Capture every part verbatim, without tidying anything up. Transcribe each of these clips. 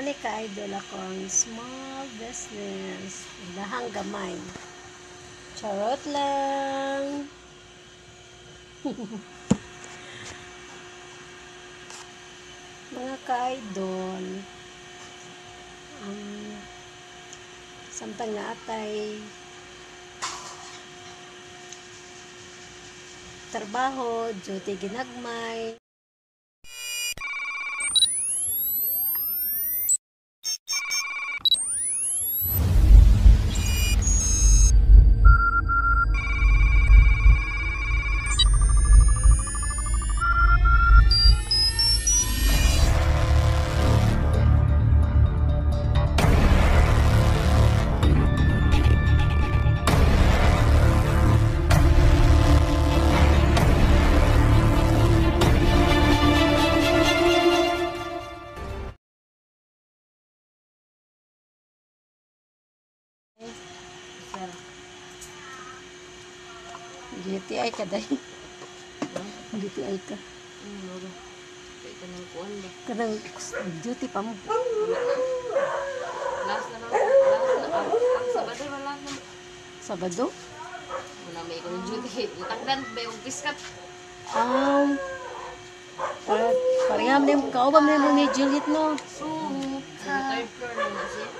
Mani ka-idol akong small business. Dahang gamay. Charot lang. Mga ka-idol, um, samtang naatay trabaho, duty ginagmay. G T I ka dahil. G T I ka. Kadang duty pa mo. Last na lang. Last na. Pag Sabado na lang. Sabado? Muna may ikong duty. Natagdan ba yung piskat? Um, para, pareham na yung kaubam na yung ni Juliet, no? So, sa third floor na nga siya.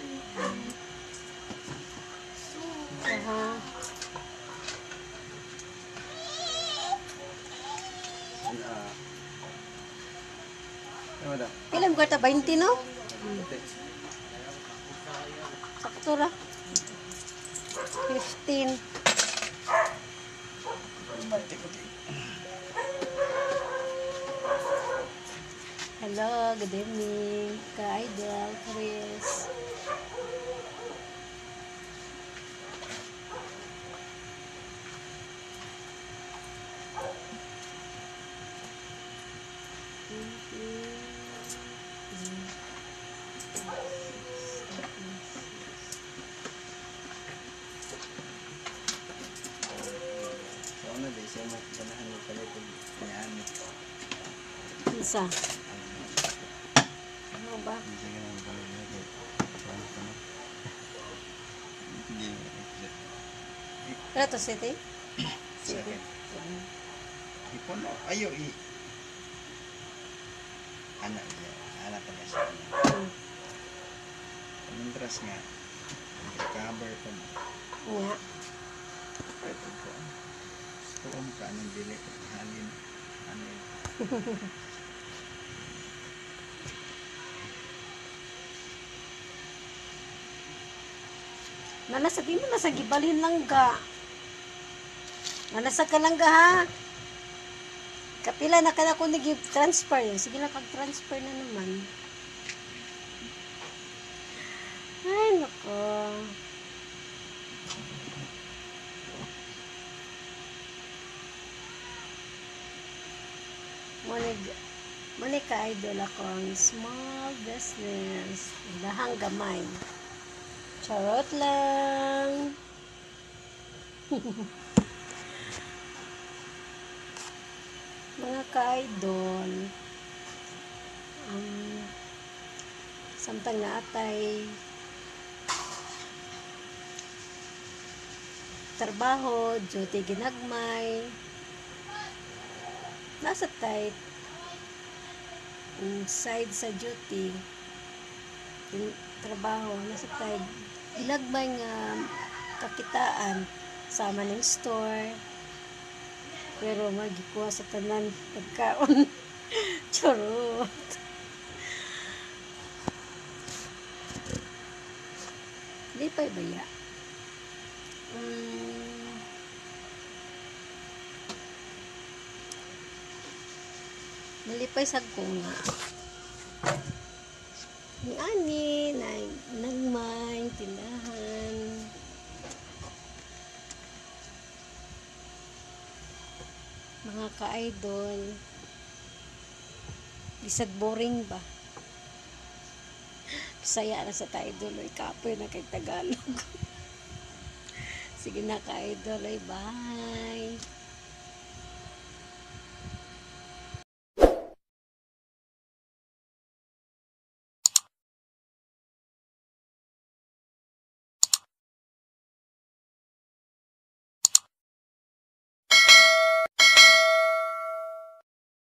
Aha. Pila mo kata? twenty, no? Sakto ra. fifteen. Hello, good evening. Ka-idol, Chris. Ano ba siya mo ganahan mo pala ito yan. Isa. Ano ba? Hindi ganahan pala ito. Hindi. Kaya to, City? City. Ipon mo. Ayo i. Anak niya. Anak pa niya siya. Hmm. Pamintras nga. Cover pa mo. Nga. Ito po. Tuom ka ng dili. Halin. Ano yun. Nalasa, di mo nasa gibalhin lang ka. Nalasa ka lang ka, ha? Kapila na ka na kung nag-transfer yun. Sige lang, kag-transfer na naman. Ay, nako. Manig, manig ka-idol akong small business. Dahang gamay. Charot lang. Mga ka-idol, um, samtang naatay trabaho, duty ginagmay, nasa tight um, side sa duty yung trabaho, nasa tight ginagmay nga kakitaan sama ng store, pero magikuha sa tanan pagkaon. Charot. Lipay baya. Um, nalipay sa kunga. Ni ani na nagmay tindahan. Mga ka-idol, bisag boring ba? Bisaya na sa ka-idol, ay kapoy na kay Tagalog. Sige na ka-idol, ay bye!